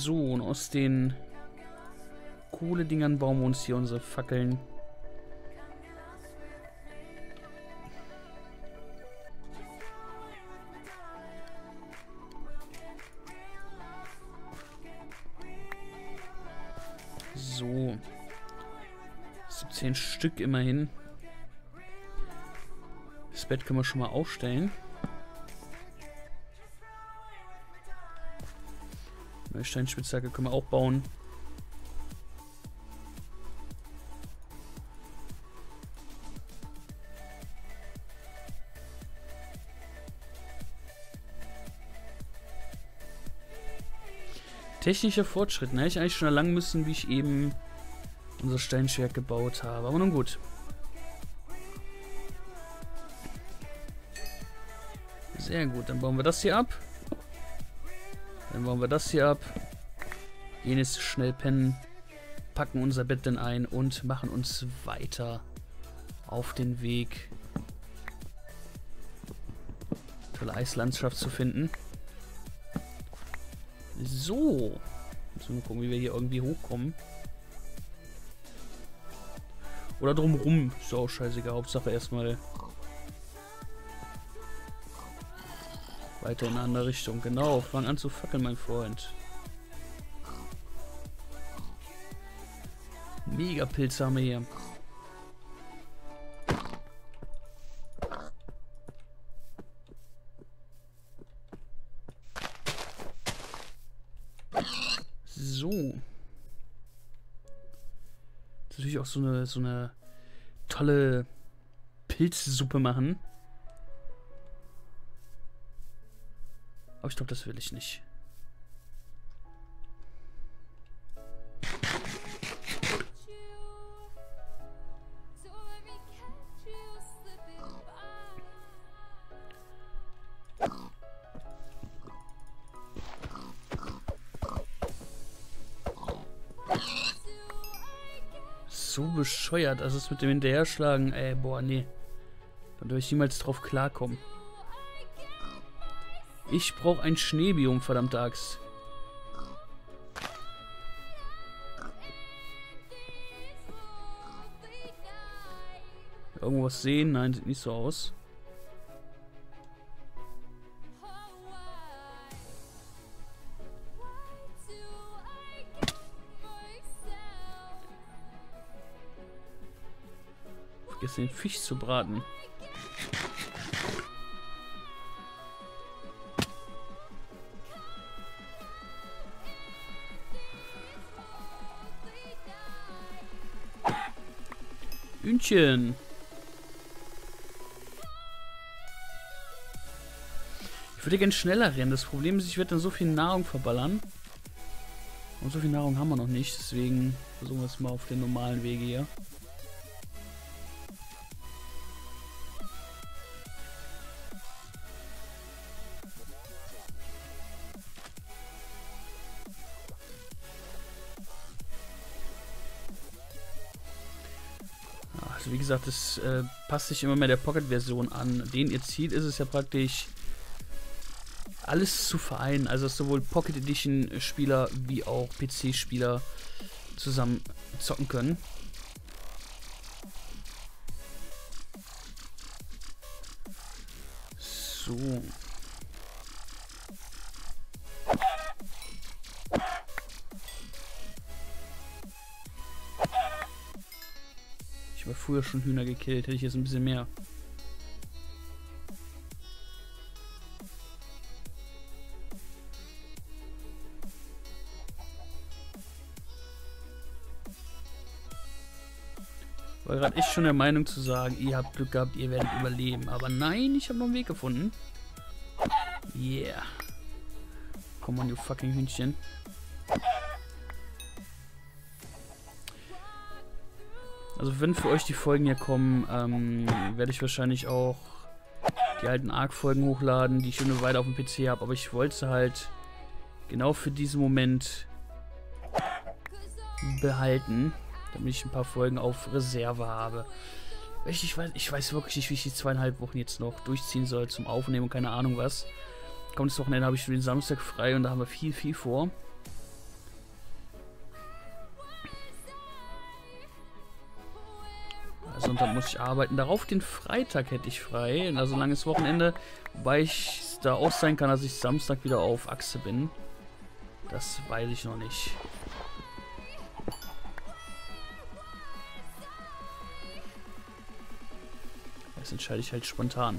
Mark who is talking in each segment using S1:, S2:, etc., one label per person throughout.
S1: So, und aus den Kohledingern bauen wir uns hier unsere Fackeln. So. 17 Stück immerhin. Das Bett können wir schon mal aufstellen. Eine Steinspitzhacke können wir auch bauen. Technischer Fortschritt. Da hätte ich eigentlich schon erlangen müssen, wie ich eben unser Steinschwert gebaut habe. Aber nun gut. Sehr gut. Dann bauen wir das hier ab. Dann bauen wir das hier ab. Gehen jetzt schnell pennen. Packen unser Bett dann ein und machen uns weiter auf den Weg. Tolle Eislandschaft zu finden. So. Müssen wir mal gucken, wie wir hier irgendwie hochkommen. Oder drumrum. Ist auch scheißegal. Hauptsache erstmal weiter in eine andere Richtung. Genau. Fang an zu fackeln, mein Freund. Mega Pilze haben wir hier. So. Jetzt natürlich auch so eine tolle Pilzsuppe machen. Aber ich glaube, das will ich nicht. So bescheuert, also es mit dem Hinterherschlagen, ey, boah, nee. Da würde ich niemals drauf klarkommen. Ich brauche ein Schneebiom, verdammte Axt. Irgendwo was sehen? Nein, sieht nicht so aus. Vergiss den Fisch zu braten. Hühnchen. Ich würde gerne schneller rennen. Das Problem ist, ich werde dann so viel Nahrung verballern. Und so viel Nahrung haben wir noch nicht. Deswegen versuchen wir es mal auf den normalen Wege hier. Also wie gesagt, das passt sich immer mehr der Pocket-Version an. Den ihr Ziel ist es ja praktisch, alles zu vereinen. Also dass sowohl Pocket Edition Spieler wie auch PC-Spieler zusammen zocken können. So. Ich habe früher schon Hühner gekillt, hätte ich jetzt ein bisschen mehr. War gerade echt schon der Meinung zu sagen, ihr habt Glück gehabt, ihr werdet überleben. Aber nein, ich habe noch einen Weg gefunden. Yeah. Come on, you fucking Hühnchen. Also wenn für euch die Folgen hier kommen, werde ich wahrscheinlich auch die alten Ark-Folgen hochladen, die ich schon eine Weile auf dem PC habe. Aber ich wollte halt genau für diesen Moment behalten, damit ich ein paar Folgen auf Reserve habe. Ich weiß wirklich nicht, wie ich die 2,5 Wochen jetzt noch durchziehen soll zum Aufnehmen und keine Ahnung was. Kommendes Wochenende habe ich für den Samstag frei und da haben wir viel vor. Sonntag muss ich arbeiten. Darauf den Freitag hätte ich frei. Also langes Wochenende. Wobei ich da auch sein kann, dass ich Samstag wieder auf Achse bin. Das weiß ich noch nicht. Das entscheide ich halt spontan.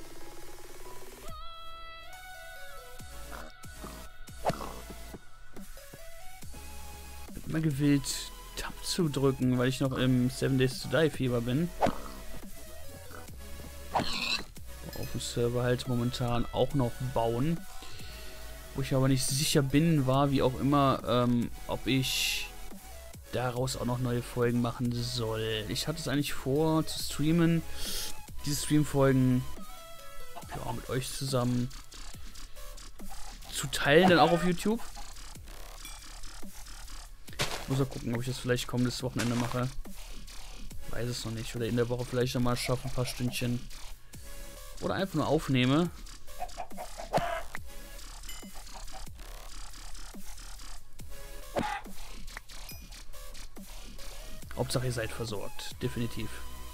S1: Bin immer gewillt, Tab zu drücken, weil ich noch im 7 Days to Die Fieber bin. Auf dem Server halt momentan auch noch bauen. Wo ich aber nicht sicher bin, war wie auch immer, ob ich daraus auch noch neue Folgen machen soll. Ich hatte es eigentlich vor zu streamen. Diese Streamfolgen ja, mit euch zusammen zu teilen, dann auch auf YouTube. Muss mal gucken, ob ich das vielleicht kommendes Wochenende mache. Weiß es noch nicht. Oder in der Woche vielleicht nochmal schaffe, ein paar Stündchen. Oder einfach nur aufnehme. Hauptsache ihr seid versorgt. Definitiv.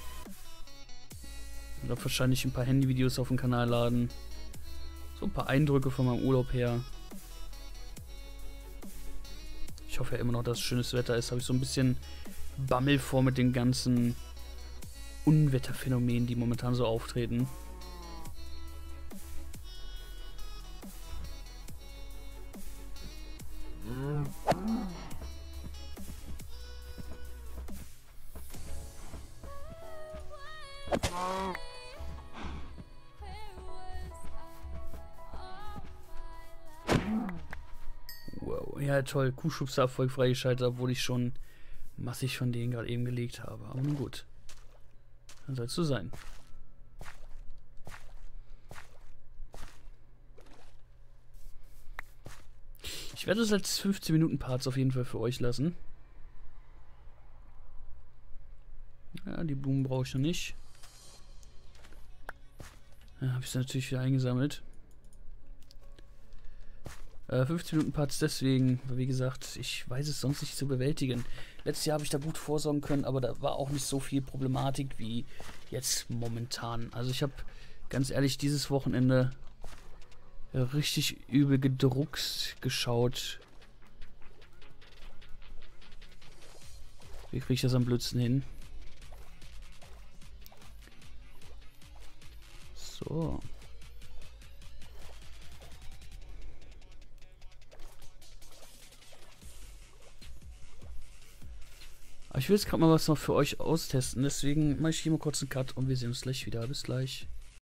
S1: Ich werde wahrscheinlich ein paar Handyvideos auf den Kanal laden. So ein paar Eindrücke von meinem Urlaub her. Ich hoffe ja immer noch, dass schönes Wetter ist. Habe ich so ein bisschen Bammel vor mit den ganzen Unwetterphänomenen, die momentan so auftreten. Wow, ja toll, Kuhschubser Erfolg freigeschaltet, obwohl ich schon massig von denen gerade eben gelegt habe. Aber nun gut. Dann soll es so sein. Ich werde es als 15 Minuten Parts auf jeden Fall für euch lassen. Ja, die Blumen brauche ich noch nicht. Ja, habe ich sie natürlich wieder eingesammelt. 15 Minuten Parts deswegen, wie gesagt, ich weiß es sonst nicht zu bewältigen. Letztes Jahr habe ich da gut vorsorgen können, aber da war auch nicht so viel Problematik wie jetzt momentan. Also ich habe ganz ehrlich dieses Wochenende richtig übel gedruckst geschaut. Wie kriege ich das am blödsten hin? So. Aber ich will jetzt gerade mal was noch für euch austesten, deswegen mache ich hier mal kurz einen Cut und wir sehen uns gleich wieder. Bis gleich.